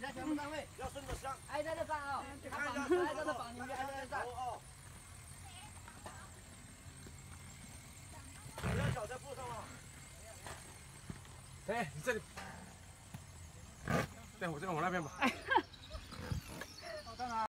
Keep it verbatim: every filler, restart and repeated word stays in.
家全部站位， 要顺着向。 挨着的站啊，他绑挨着的绑进去，挨着的站。哦。不要脚在步上啊。哎，你这里。对，我这边往那边吧。